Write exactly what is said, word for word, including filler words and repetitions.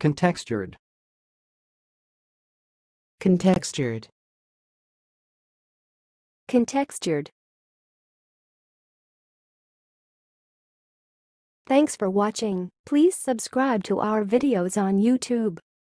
contextured, contextured, contextured. Thanks for watching. Please subscribe to our videos on YouTube.